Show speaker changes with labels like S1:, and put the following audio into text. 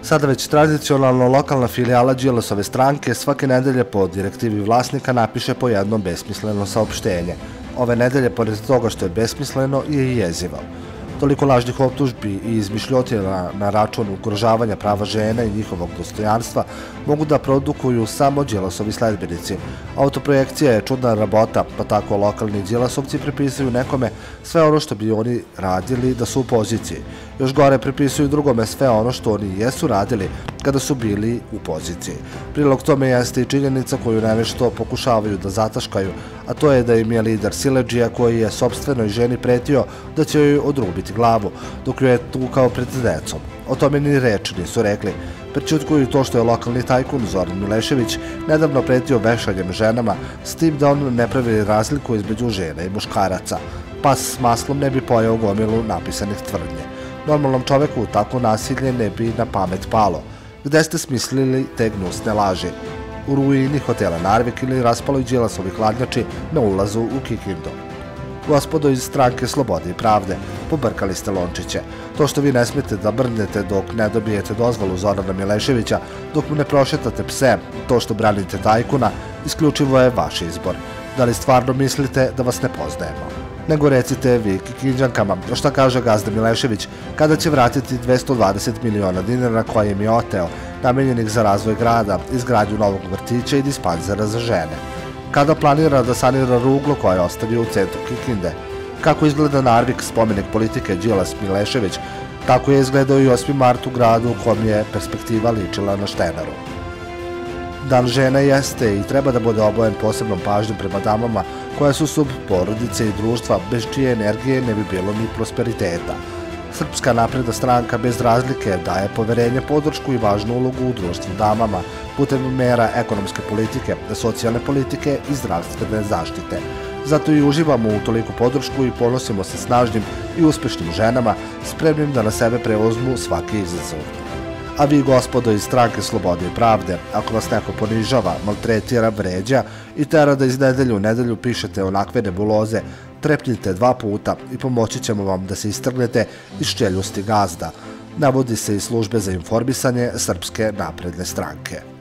S1: Sada već tradicionalno lokalna filijala Đilasove stranke svake nedelje po direktivi vlasnika napiše po jedno besmisleno saopštenje. Ove nedelje, pored toga što je besmisleno, je i jezivo. Toliko lažnih optužbi i izmišljotina na račun ugrožavanja prava žena i njihovog dostojanstva mogu da produkuju samo Đilasovi sledbenici. Autoprojekcija je čudna rabota, pa tako lokalni Đilasovci pripisuju nekome sve ono što bi oni radili da su u poziciji. Još gore pripisuju drugome sve ono što oni jesu radili kada su bili u poziciji. Prilog tome jeste i činjenica koju nevešto pokušavaju da zataškaju, a to je da im je lider siledžija koji je sopstvenoj ženi pretio da će joj odrubiti glavu, dok joj je tukao pred decom. O tome ni reči nisu rekli. Prećutkuju to što je lokalni tajkun Zoran Milešević nedavno pretio vešanjem ženama, s tim da on ne pravi razliku između žena i muškaraca. Pas s maslom ne bi pojeo gomilu napisanih tvrdnje. Normalnom čoveku tako nasilje ne bi na pamet palo. Gde ste smislili te gnusne laži? U ruini hotela Narvik ili raspaloj Đilasovi hladnjači na ulazu u Kikindu? Gospodo iz stranke Slobode i pravde, pobrkali ste lončiće. To što vi ne smijete da brnete dok ne dobijete dozvolu Zorana Mileševića, dok mu ne prošetate pse, to što branite tajkuna, isključivo je vaš izbor. Da li stvarno mislite da vas ne poznajemo? Nego recite vi Kikinđankama šta kaže gazda Milešević kada će vratiti 220 miliona dinara koje im je oteo, namenjenih za razvoj grada, izgradnju novog vrtića i dispanzera za žene. Kada planira da sanira ruglo koje je ostavio u centru Kikinde? Kako izgleda Narvik, spomenik politike Đilas Milešević, tako je izgledao i 8. mart u gradu u kom je perspektiva ličila na Štenaru. Dan žene jeste i treba da bude obojen posebnom pažnjom prema damama koja su sub porodice i društva, bez čije energije ne bi bilo ni prosperiteta. Srpska napredna stranka bez razlike daje poverenje, podršku i važnu ulogu u društvu damama putem mera ekonomske politike, socijalne politike i zdravstvene zaštite. Zato i uživamo u toliko podršku i ponosimo se snažnim i uspešnim ženama, spremnim da na sebe preuzmu svaki izazov. A vi, gospodo iz stranke Slobode i pravde, ako vas neko ponižava, maltretira, vređa i tera da iz nedelju u nedelju pišete onakve nebuloze, trepnite 2 puta i pomoći ćemo vam da se istrgnete iz čeljusti gazda, navodi se iz službe za informisanje Srpske napredne stranke.